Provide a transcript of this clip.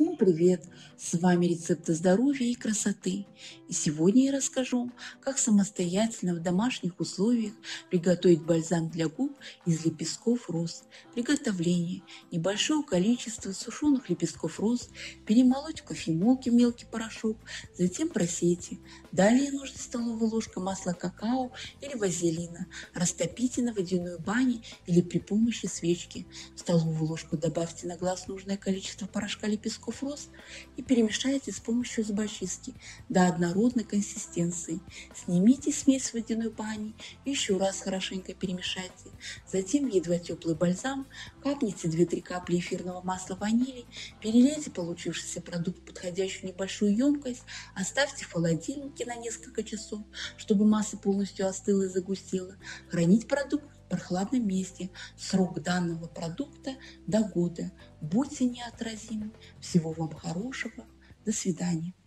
Всем привет! С вами рецепты здоровья и красоты. И сегодня я расскажу вам, как самостоятельно в домашних условиях приготовить бальзам для губ из лепестков роз. Приготовление: небольшое количество сушеных лепестков роз перемолоть в кофемолке в мелкий порошок, затем просейте. Далее нужно столовая ложка масла какао или вазелина. Растопите на водяной бане или при помощи свечки. В столовую ложку добавьте на глаз нужное количество порошка лепестков роз и перемешайте с помощью зубочистки до однородной консистенции. Снимите смесь с водяной бани и еще раз хорошенько перемешайте. Затем в едва теплый бальзам капните 2-3 капли эфирного масла ванили, перелейте получившийся продукт в подходящую небольшую емкость, оставьте в холодильнике на несколько часов, чтобы масса полностью остыла и загустела. Хранить продукт в прохладном месте. Срок данного продукта до года. Будьте неотразимы. Всего вам хорошего. До свидания.